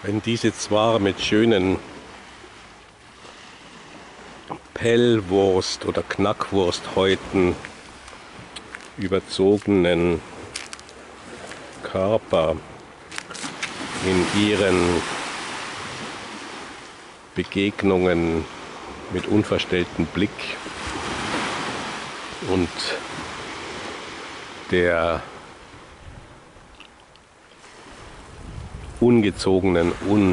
Wenn diese zwar mit schönen Pellwurst- oder Knackwursthäuten überzogenen Körper in ihren Begegnungen mit unverstelltem Blick und der ungezogenen,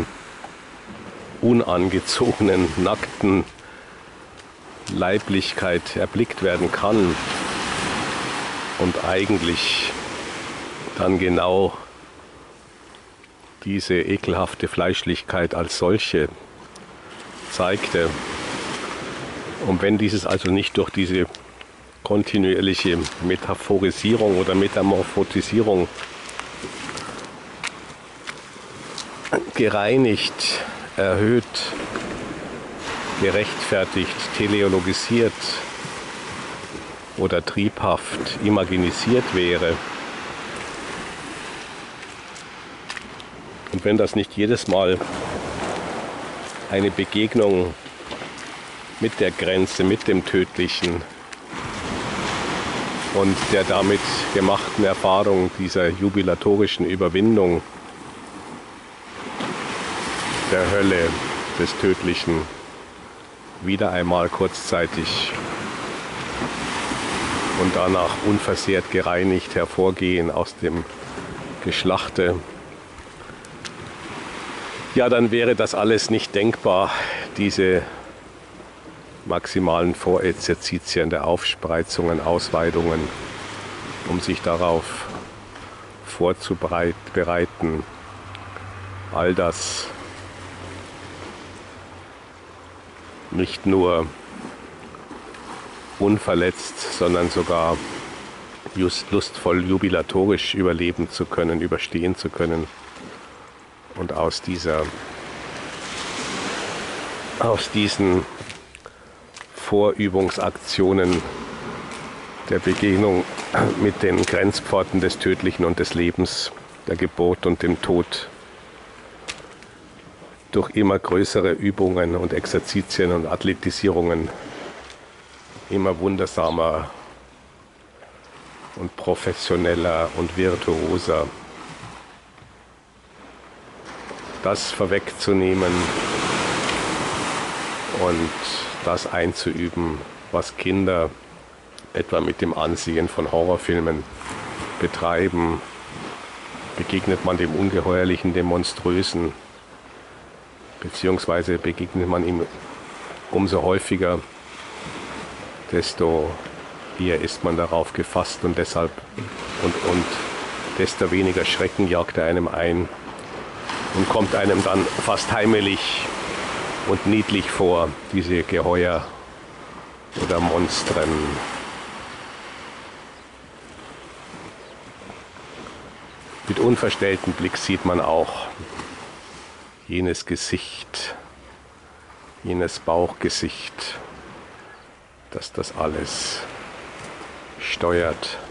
unangezogenen, nackten Leiblichkeit erblickt werden kann und eigentlich dann genau diese ekelhafte Fleischlichkeit als solche zeigte. Und wenn dieses also nicht durch diese kontinuierliche Metaphorisierung oder Metamorphotisierung gereinigt, erhöht, gerechtfertigt, teleologisiert oder triebhaft imaginisiert wäre, und wenn das nicht jedes Mal eine Begegnung mit der Grenze, mit dem Tödlichen und der damit gemachten Erfahrung dieser jubilatorischen Überwindung der Hölle, des Tödlichen, wieder einmal kurzzeitig und danach unversehrt gereinigt hervorgehen aus dem Geschlachte, ja, dann wäre das alles nicht denkbar, diese maximalen Vorexerzitien der Aufspreizungen, Ausweitungen, um sich darauf vorzubereiten. All das nicht nur unverletzt, sondern sogar lustvoll, jubilatorisch überleben zu können, überstehen zu können. Und aus diesen Vorübungsaktionen der Begegnung mit den Grenzpforten des Tödlichen und des Lebens, der Geburt und dem Tod, durch immer größere Übungen und Exerzitien und Athletisierungen immer wundersamer und professioneller und virtuoser, das vorwegzunehmen und das einzuüben, was Kinder etwa mit dem Ansehen von Horrorfilmen betreiben. Begegnet man dem Ungeheuerlichen, dem Monströsen, beziehungsweise begegnet man ihm umso häufiger, desto eher ist man darauf gefasst und deshalb und desto weniger Schrecken jagt er einem ein und kommt einem dann fast heimelig und niedlich vor, diese Geheuer oder Monstren. Mit unverstelltem Blick sieht man auch jenes Gesicht, jenes Bauchgesicht, das das alles steuert.